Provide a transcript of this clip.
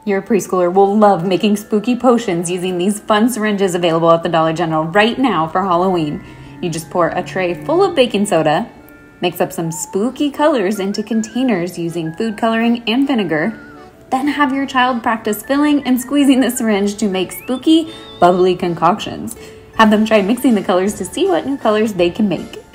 Your preschooler will love making spooky potions using these fun syringes available at the Dollar General right now for Halloween. You just pour a tray full of baking soda, mix up some spooky colors into containers using food coloring and vinegar, then have your child practice filling and squeezing the syringe to make spooky, bubbly concoctions. Have them try mixing the colors to see what new colors they can make.